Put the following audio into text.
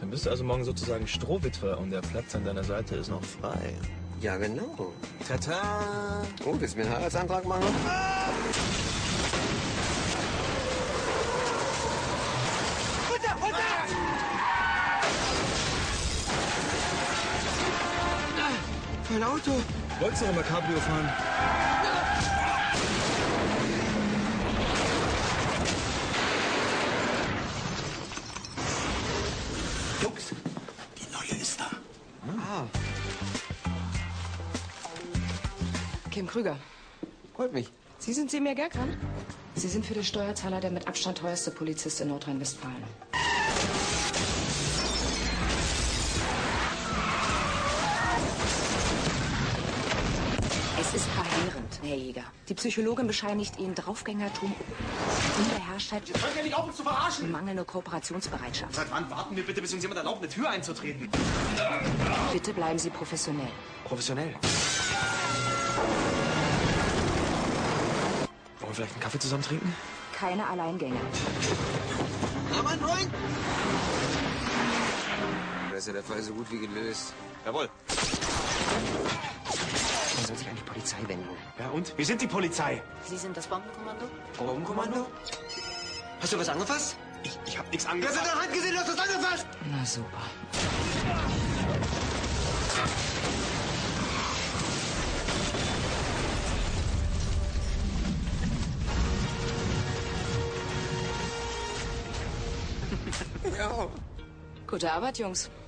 Dann bist du also morgen sozusagen Strohwitwer und der Platz an deiner Seite ist noch frei. Ja, genau. Tata! Oh, willst du mir einen Heiratsantrag machen? Runter, runter! Mein Auto. Wolltest du noch mal Cabrio fahren? Jungs, die neue ist da. Ah, Kim Krüger. freut mich. Sie sind Semir Gerkan? Sie sind für den Steuerzahler der mit Abstand teuerste Polizist in Nordrhein-Westfalen. Es ist verheerend, Herr Jäger. Die Psychologin bescheinigt Ihnen Draufgängertum, Unbeherrschtheit, Hört ja nicht auf, uns zu verarschen! mangelnde Kooperationsbereitschaft. Seit wann warten wir bitte, bis uns jemand erlaubt, eine Tür einzutreten? Bitte bleiben Sie professionell. Professionell. Wollen wir vielleicht einen Kaffee zusammen trinken? Keine Alleingänge. Na, mein Freund? Da ist ja der Fall so gut wie gelöst. Jawohl. Man soll sich an die Polizei wenden. Ja und? Wir sind die Polizei. Sie sind das Bombenkommando? Bombenkommando? Hast du was angefasst? Ich hab nichts Du hast angefasst. in der Hand gesehen, du hast was angefasst! Na super. Ja. Gute Arbeit, Jungs.